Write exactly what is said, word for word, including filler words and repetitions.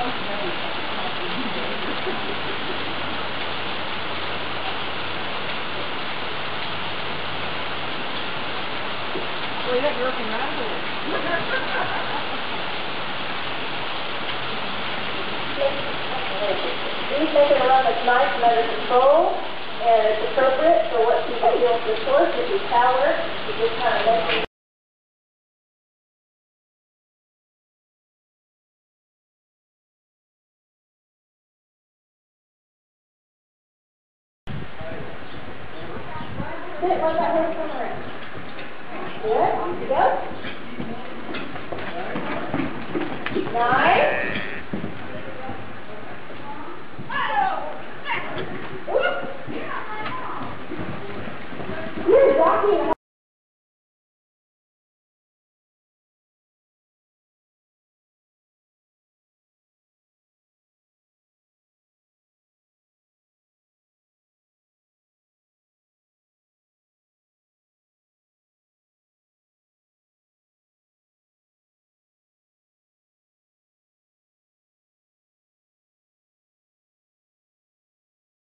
Well, yeah, you're looking right here. Please make it around that's nice and under control, and it's appropriate for what people feel for source, which is power. You just kind of make it. Sit like that way somewhere. Good. Go. Nine.